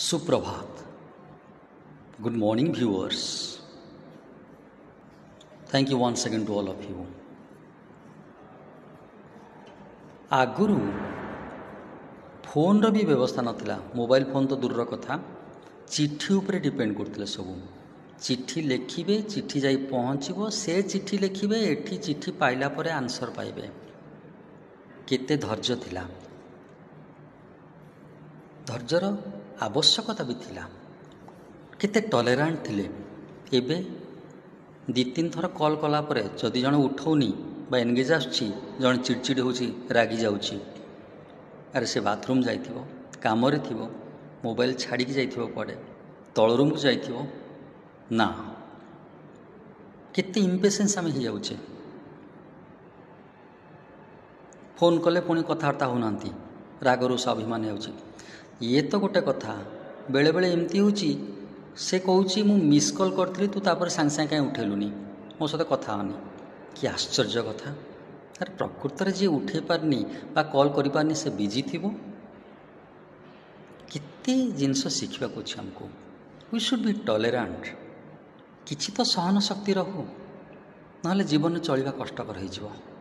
Suprabhat. Good morning, viewers. Thank you once again to all of you. आगुरु phone भी व्यवस्था नथिला. Mobile phone तो दूर कथा, चिट्ठी उपरे डिपेंड करथिले सबु. चिट्ठी लेखिबे, चिट्ठी जाई पहुँचबो, से चिट्ठी लेखिबे, एठी चिट्ठी पाइला परे आंसर पाइबे. केते धैर्य थिला. धैर्यर आवश्यकता भी थिला. केते टॉलरेंट थिले. एबे दी तीन थर कॉल कला परे जदि जण उठौनी बा एनगेज आछी, जण चिड़चिड़ होची, रागी जाउची, अरे से बाथरूम जाइथिबो, काम रे थिबो, मोबाइल छाड़ी की जाइथिबो, पड़े तळ रूम को जाइथिबो ना. केते इम्पेशेंस आम हो जाउचे. फोन कले पुणी कथबार्ता होनांती, राग रोष अभिमान होउची. ये तो गोटे कथा. बेले बेले एमती होची, से कहूची मु मिस कॉल करथली, तू तापर सांग सांग कहीं उठेलुनी, मो सहित कथा होनी. कि आश्चर्य कथा. अरे प्रकृत में जी उठे पारनी बा कॉल करि पारनी, से बिजी थिबो. केते जिनस शिखिबा को अछि हमको. We should be tolerant. किछि तो सहन शक्ति रहू, नहले जीवन चलिबा कष्टकर हो.